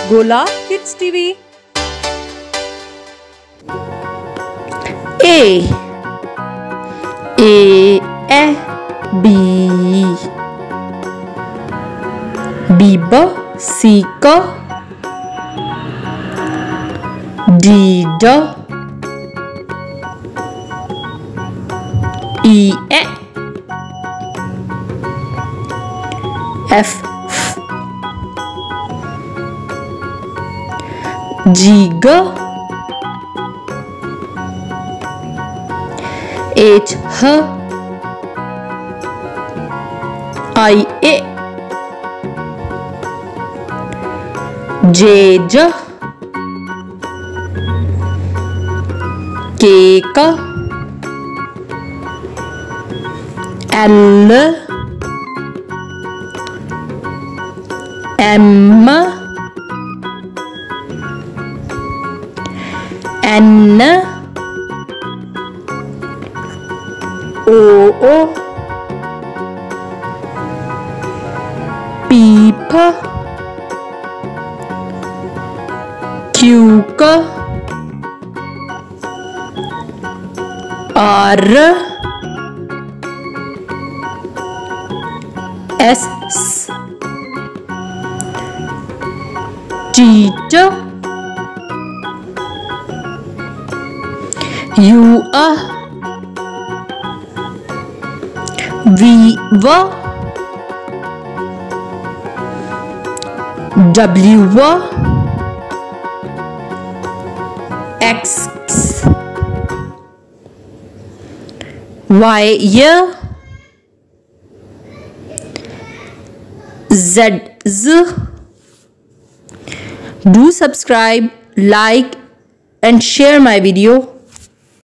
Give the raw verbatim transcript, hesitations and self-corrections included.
Gola kids TV. A A A B B B C C D D E E F F G G H H I A J J K K L M N O O P P Q Q R S T T U V W X Y Z Z. Do subscribe, like and share my video.